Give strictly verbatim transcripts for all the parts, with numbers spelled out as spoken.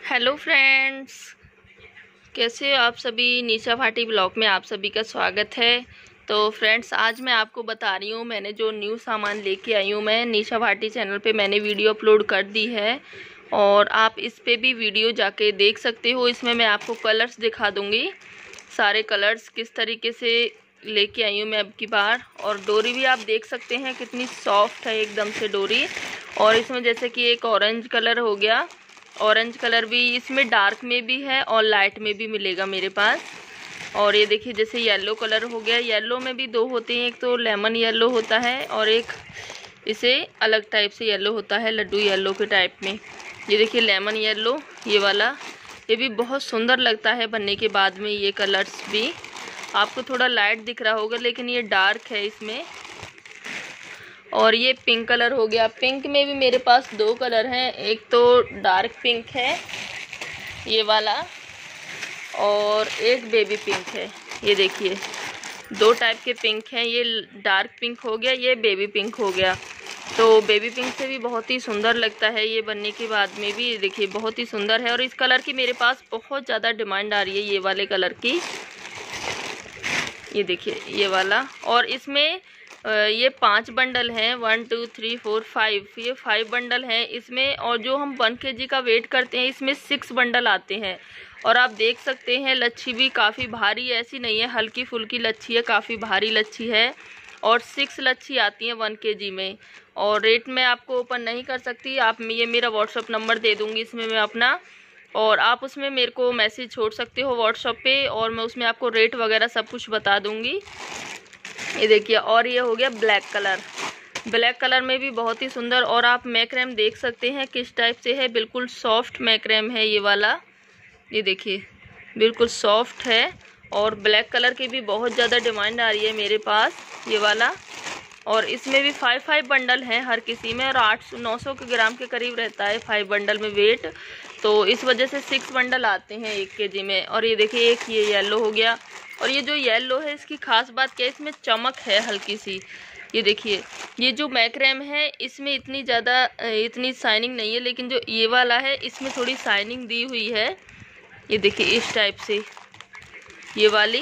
Hello friends, कैसे हो आप सभी। निशा भाटी ब्लॉग में आप सभी का स्वागत है। तो फ्रेंड्स, आज मैं आपको बता रही हूँ मैंने जो न्यू सामान लेके आई हूँ। मैं निशा भाटी चैनल पे मैंने वीडियो अपलोड कर दी है और आप इस पे भी वीडियो जाके देख सकते हो। इसमें मैं आपको कलर्स दिखा दूँगी, सारे कलर्स किस तरीके से लेके आई हूँ मैं अब की बार। और डोरी भी आप देख सकते हैं कितनी सॉफ्ट है एकदम से डोरी। और इसमें जैसे कि एक ऑरेंज कलर हो गया, ऑरेंज कलर भी इसमें डार्क में भी है और लाइट में भी मिलेगा मेरे पास। और ये देखिए जैसे येलो कलर हो गया, येलो में भी दो होते हैं, एक तो लेमन येलो होता है और एक इसे अलग टाइप से येलो होता है, लड्डू येलो के टाइप में। ये देखिए लेमन येलो, ये वाला, ये भी बहुत सुंदर लगता है बनने के बाद में। ये कलर्स भी आपको थोड़ा लाइट दिख रहा होगा लेकिन ये डार्क है इसमें। और ये पिंक कलर हो गया, पिंक में भी मेरे पास दो कलर हैं, एक तो डार्क पिंक है ये वाला और एक बेबी पिंक है। ये देखिए दो टाइप के पिंक हैं, ये डार्क पिंक हो गया, ये बेबी पिंक हो गया। तो बेबी पिंक से भी बहुत ही सुंदर लगता है ये बनने के बाद में भी। देखिए बहुत ही सुंदर है और इस कलर की मेरे पास बहुत ज़्यादा डिमांड आ रही है, ये वाले कलर की। ये देखिए ये वाला, और इसमें ये पांच बंडल हैं, one two three four five, ये फाइव बंडल हैं इसमें। और जो हम वन के जी का वेट करते हैं इसमें सिक्स बंडल आते हैं। और आप देख सकते हैं लच्छी भी काफ़ी भारी, ऐसी नहीं है हल्की फुल्की लच्छी है, काफ़ी भारी लच्छी है। और सिक्स लच्छी आती हैं वन के जी में। और रेट मैं आपको ओपन नहीं कर सकती, आप ये मेरा व्हाट्सअप नंबर दे दूँगी इसमें मैं अपना, और आप उसमें मेरे को मैसेज छोड़ सकते हो व्हाट्सअप पे और मैं उसमें आपको रेट वगैरह सब कुछ बता दूँगी। ये देखिए, और ये हो गया ब्लैक कलर, ब्लैक कलर में भी बहुत ही सुंदर। और आप मैक्रेम देख सकते हैं किस टाइप से है, बिल्कुल सॉफ्ट मैक्रेम है ये वाला। ये देखिए बिल्कुल सॉफ्ट है और ब्लैक कलर की भी बहुत ज़्यादा डिमांड आ रही है मेरे पास ये वाला। और इसमें भी फाइव फाइव बंडल हैं हर किसी में, और आठ सौ नौ सौ के ग्राम के करीब रहता है फाइव बंडल में वेट। तो इस वजह से सिक्स बंडल आते हैं एक के जी में। और ये देखिए एक ये येलो हो गया, और ये जो येलो है इसकी खास बात क्या है, इसमें चमक है हल्की सी। ये देखिए ये जो मैक्रेम है इसमें इतनी ज़्यादा इतनी शाइनिंग नहीं है, लेकिन जो ये वाला है इसमें थोड़ी शाइनिंग दी हुई है। ये देखिए इस टाइप से ये वाली,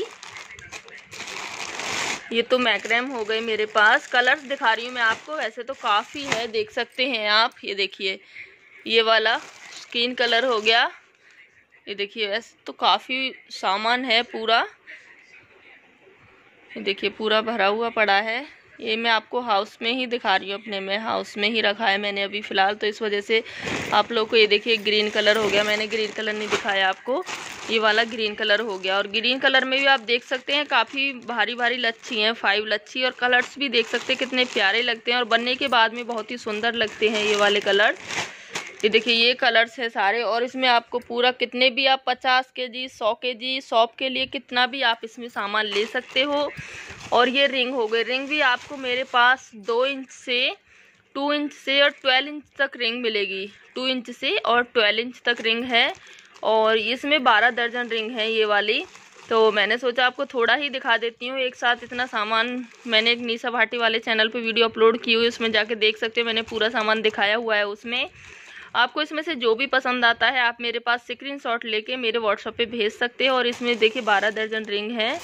ये तो मैक्रेम हो गई मेरे पास। कलर्स दिखा रही हूँ मैं आपको, वैसे तो काफ़ी है, देख सकते हैं आप। ये देखिए ये वाला स्किन कलर हो गया, ये देखिए वैसे तो काफ़ी सामान है पूरा। ये देखिए पूरा भरा हुआ पड़ा है। ये मैं आपको हाउस में ही दिखा रही हूँ, अपने में हाउस में ही रखा है मैंने अभी फ़िलहाल, तो इस वजह से आप लोग को। ये देखिए ग्रीन कलर हो गया, मैंने ग्रीन कलर नहीं दिखाया आपको, ये वाला ग्रीन कलर हो गया। और ग्रीन कलर में भी आप देख सकते हैं काफ़ी भारी भारी लच्छी हैं, फाइव लच्छी। और कलर्स भी देख सकते हैं कितने प्यारे लगते हैं और बनने के बाद में बहुत ही सुंदर लगते हैं ये वाले कलर। ये देखिए ये कलर्स है सारे। और इसमें आपको पूरा कितने भी आप पचास के जी सौ के जी शॉप के लिए कितना भी आप इसमें सामान ले सकते हो। और ये रिंग हो गई, रिंग भी आपको मेरे पास दो इंच से टू इंच से और ट्वेल्व इंच तक रिंग मिलेगी। टू इंच से और ट्वेल्व इंच तक रिंग है और इसमें बारह दर्जन रिंग है ये वाली। तो मैंने सोचा आपको थोड़ा ही दिखा देती हूँ एक साथ, इतना सामान मैंने एक निशा भाटी वाले चैनल पे वीडियो अपलोड की हुई, उसमें जाके देख सकते हो, मैंने पूरा सामान दिखाया हुआ है उसमें। आपको इसमें से जो भी पसंद आता है आप मेरे पास स्क्रीनशॉट लेके मेरे व्हाट्सएप पे भेज सकते हो। और इसमें देखिए बारह दर्जन रिंग है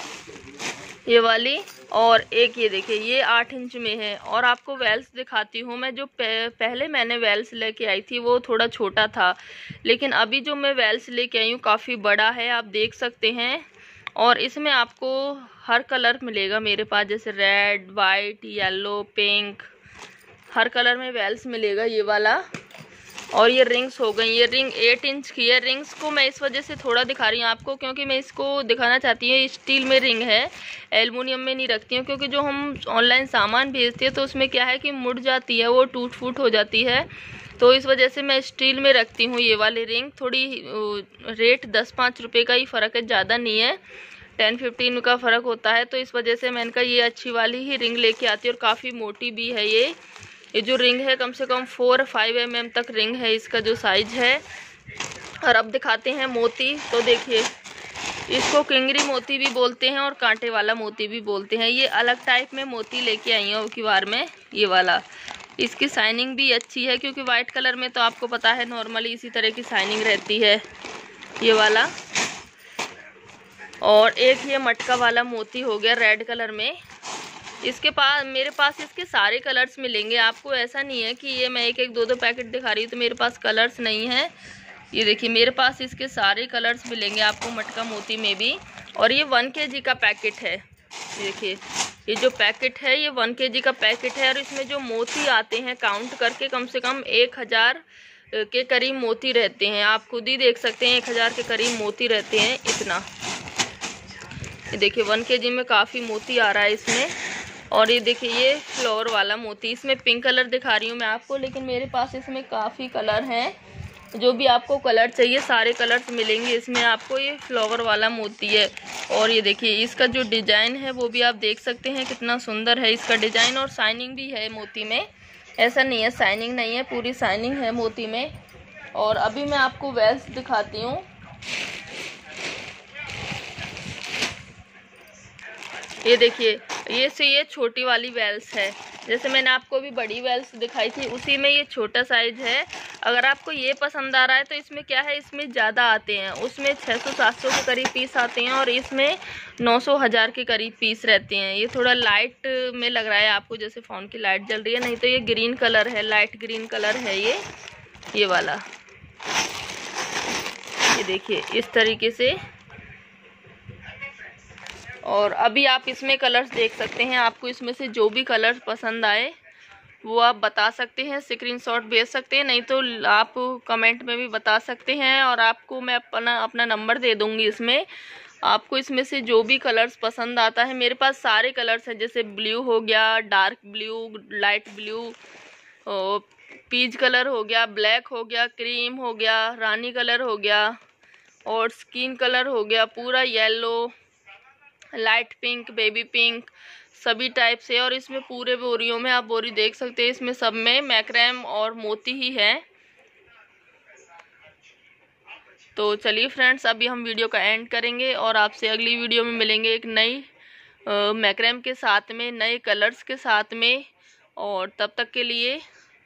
ये वाली, और एक ये देखिए ये आठ इंच में है। और आपको वेल्स दिखाती हूँ मैं, जो पहले मैंने वेल्स लेके आई थी वो थोड़ा छोटा था, लेकिन अभी जो मैं वेल्स लेके आई हूँ काफ़ी बड़ा है, आप देख सकते हैं। और इसमें आपको हर कलर मिलेगा मेरे पास, जैसे रेड, वाइट, येलो, पिंक, हर कलर में वेल्स मिलेगा ये वाला। और ये रिंग्स हो गई, ये रिंग एट इंच की है। रिंग्स को मैं इस वजह से थोड़ा दिखा रही हूँ आपको क्योंकि मैं इसको दिखाना चाहती हूँ स्टील में रिंग है, एल्युमिनियम में नहीं रखती हूँ, क्योंकि जो हम ऑनलाइन सामान भेजते हैं तो उसमें क्या है कि मुड़ जाती है, वो टूट फूट हो जाती है। तो इस वजह से मैं स्टील में रखती हूँ ये वाली रिंग। थोड़ी रेट दस पाँच रुपये का ही फ़र्क है, ज़्यादा नहीं है, टेन फिफ्टीन का फ़र्क होता है। तो इस वजह से मैंने कहा ये अच्छी वाली ही रिंग लेके आती है। और काफ़ी मोटी भी है ये ये जो रिंग है, कम से कम फोर फाइव एम एम तक रिंग है इसका जो साइज है। और अब दिखाते हैं मोती। तो देखिए इसको किंगरी मोती भी बोलते हैं और कांटे वाला मोती भी बोलते हैं। ये अलग टाइप में मोती लेके आई हूँ की बार में ये वाला। इसकी शाइनिंग भी अच्छी है, क्योंकि वाइट कलर में तो आपको पता है नॉर्मली इसी तरह की शाइनिंग रहती है ये वाला। और एक ये मटका वाला मोती हो गया रेड कलर में। इसके पास मेरे पास इसके सारे कलर्स मिलेंगे आपको, ऐसा नहीं है कि ये मैं एक एक दो दो पैकेट दिखा रही हूँ तो मेरे पास कलर्स नहीं है। ये देखिए मेरे पास इसके सारे कलर्स मिलेंगे आपको मटका मोती में भी। और ये वन के जी का पैकेट है। ये देखिए ये जो पैकेट है ये वन के जी का पैकेट है, और इसमें जो मोती आते हैं काउंट करके कम से कम एक हज़ार के करीब मोती रहते हैं। आप खुद ही देख सकते हैं एक हज़ार के करीब मोती रहते हैं इतना। ये देखिए वन के जी में काफ़ी मोती आ रहा है इसमें। और ये देखिए ये फ्लावर वाला मोती, इसमें पिंक कलर दिखा रही हूँ मैं आपको, लेकिन मेरे पास इसमें काफ़ी कलर हैं। जो भी आपको कलर चाहिए सारे कलर्स मिलेंगे इसमें आपको। ये फ्लावर वाला मोती है। और ये देखिए इसका जो डिज़ाइन है वो भी आप देख सकते हैं कितना सुंदर है इसका डिज़ाइन। और शाइनिंग भी है मोती में, ऐसा नहीं है शाइनिंग नहीं है, पूरी शाइनिंग है मोती में। और अभी मैं आपको वेल्स दिखाती हूँ। ये देखिए ये से ये छोटी वाली वेल्स है, जैसे मैंने आपको अभी बड़ी वेल्स दिखाई थी उसी में ये छोटा साइज है। अगर आपको ये पसंद आ रहा है तो इसमें क्या है, इसमें ज़्यादा आते हैं, उसमें छह सौ सात सौ के करीब पीस आते हैं और इसमें नौ सौ हज़ार के करीब पीस रहते हैं। ये थोड़ा लाइट में लग रहा है आपको, जैसे फ़ोन की लाइट जल रही है, नहीं तो ये ग्रीन कलर है, लाइट ग्रीन कलर है ये ये वाला। ये देखिए इस तरीके से। और अभी आप इसमें कलर्स देख सकते हैं, आपको इसमें से जो भी कलर्स पसंद आए वो आप बता सकते हैं, स्क्रीनशॉट भेज सकते हैं, नहीं तो आप कमेंट में भी बता सकते हैं। और आपको मैं अपना अपना नंबर दे दूंगी इसमें। आपको इसमें से जो भी कलर्स पसंद आता है, मेरे पास सारे कलर्स हैं, जैसे ब्लू हो गया, dark blue, light blue, peach colour हो गया, ब्लैक हो गया, क्रीम हो गया, रानी कलर हो गया, और स्किन कलर हो गया, पूरा yellow, light pink, baby pink, सभी टाइप से। और इसमें पूरे बोरियों में आप बोरी देख सकते हैं, इसमें सब में मैक्रेम और मोती ही है। तो चलिए फ्रेंड्स अभी हम वीडियो का एंड करेंगे और आपसे अगली वीडियो में मिलेंगे एक नई मैक्रेम के साथ में, नए कलर्स के साथ में। और तब तक के लिए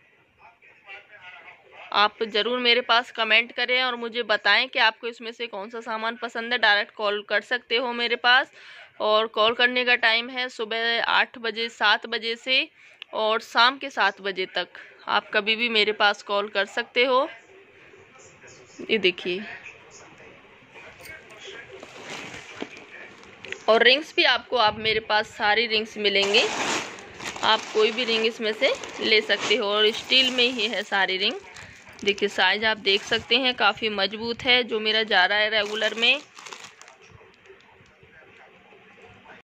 आप ज़रूर मेरे पास कमेंट करें और मुझे बताएं कि आपको इसमें से कौन सा सामान पसंद है। डायरेक्ट कॉल कर सकते हो मेरे पास, और कॉल करने का टाइम है सुबह आठ बजे सात बजे से और शाम के सात बजे तक। आप कभी भी मेरे पास कॉल कर सकते हो। ये देखिए, और रिंग्स भी आपको आप मेरे पास सारी रिंग्स मिलेंगे, आप कोई भी रिंग इसमें से ले सकते हो। और स्टील में ही है सारी रिंग। देखिए साइज आप देख सकते हैं, काफ़ी मजबूत है, जो मेरा जा रहा है रेगुलर में।